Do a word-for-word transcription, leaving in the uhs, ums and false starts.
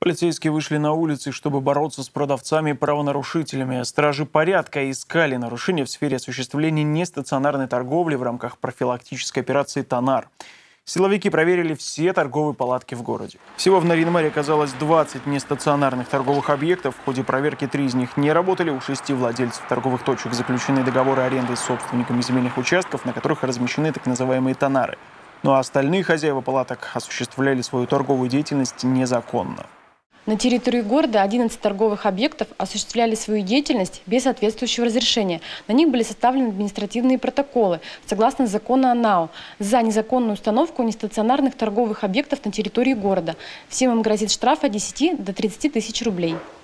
Полицейские вышли на улицы, чтобы бороться с продавцами и правонарушителями. Стражи порядка искали нарушения в сфере осуществления нестационарной торговли в рамках профилактической операции «Тонар». Силовики проверили все торговые палатки в городе. Всего в Нарьян-Маре оказалось двадцать нестационарных торговых объектов. В ходе проверки три из них не работали. У шести владельцев торговых точек заключены договоры аренды с собственниками земельных участков, на которых размещены так называемые «Тонары». Ну а остальные хозяева палаток осуществляли свою торговую деятельность незаконно. На территории города одиннадцать торговых объектов осуществляли свою деятельность без соответствующего разрешения. На них были составлены административные протоколы, согласно закону о НАО, за незаконную установку нестационарных торговых объектов на территории города. Всем им грозит штраф от десяти до тридцати тысяч рублей.